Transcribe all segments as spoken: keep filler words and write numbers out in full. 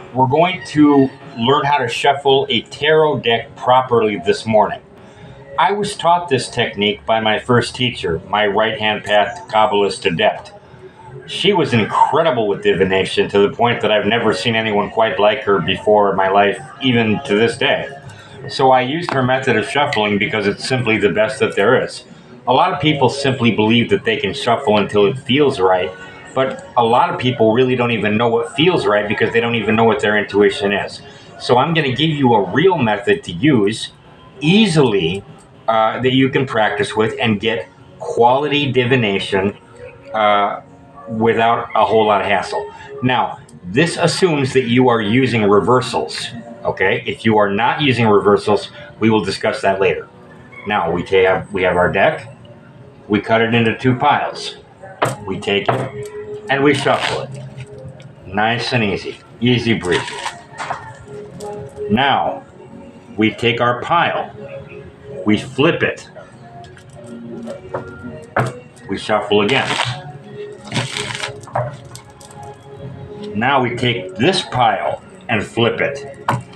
we're going to learn how to shuffle a tarot deck properly this morning. I was taught this technique by my first teacher, my right-hand path Kabbalist adept. She was incredible with divination to the point that I've never seen anyone quite like her before in my life, even to this day. So I used her method of shuffling because it's simply the best that there is. A lot of people simply believe that they can shuffle until it feels right, but a lot of people really don't even know what feels right because they don't even know what their intuition is. So I'm going to give you a real method to use easily uh, that you can practice with and get quality divination uh, without a whole lot of hassle. Now, this assumes that you are using reversals, okay? If you are not using reversals, we will discuss that later. Now, we have, we have our deck. We cut it into two piles. We take it and we shuffle it. Nice and easy. Easy breezy. Now, we take our pile. We flip it. We shuffle again. Now we take this pile and flip it.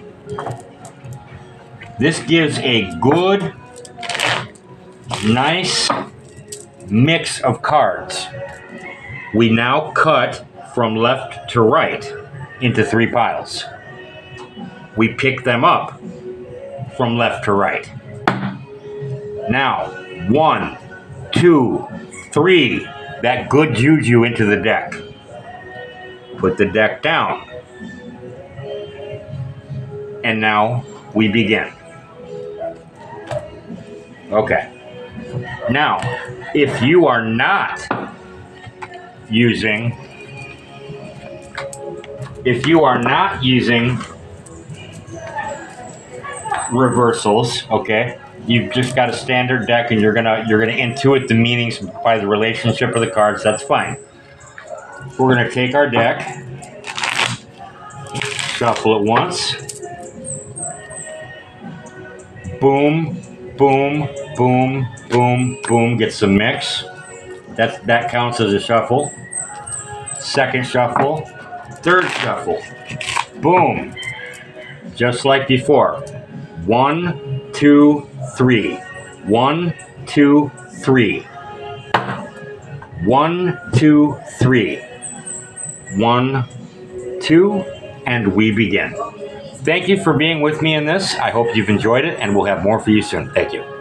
This gives a good, nice mix of cards. We now cut from left to right into three piles. We pick them up from left to right. Now, one, two, three, that good juju into the deck. Put the deck down. And now we begin. Okay. Now, if you are not using, if you are not using reversals, okay, you've just got a standard deck and you're gonna you're gonna intuit the meanings by the relationship of the cards. That's fine. We're gonna take our deck, shuffle it once, boom, boom, boom, boom, boom. Get some mix. That that counts as a shuffle. Second shuffle, third shuffle, boom. Just like before. One, two, three. One, two, three. One, two, three. One, two, and we begin. Thank you for being with me in this. I hope you've enjoyed it, and we'll have more for you soon. Thank you.